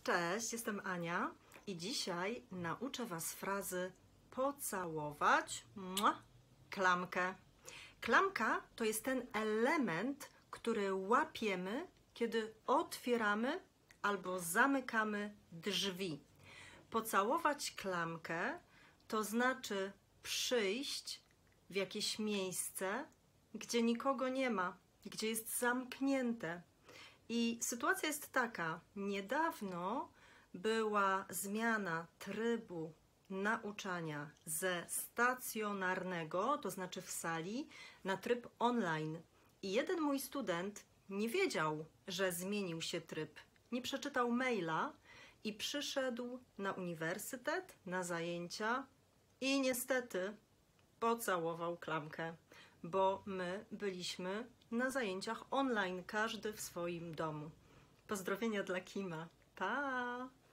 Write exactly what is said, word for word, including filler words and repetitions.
Cześć, jestem Ania i dzisiaj nauczę Was frazy pocałować mua, klamkę. Klamka to jest ten element, który łapiemy, kiedy otwieramy albo zamykamy drzwi. Pocałować klamkę to znaczy przyjść w jakieś miejsce, gdzie nikogo nie ma, gdzie jest zamknięte. I sytuacja jest taka, niedawno była zmiana trybu nauczania ze stacjonarnego, to znaczy w sali, na tryb online. I jeden mój student nie wiedział, że zmienił się tryb. Nie przeczytał maila i przyszedł na uniwersytet, na zajęcia i niestety pocałował klamkę, bo my byliśmy na zajęciach online, każdy w swoim domu. Pozdrowienia dla Kima. Pa!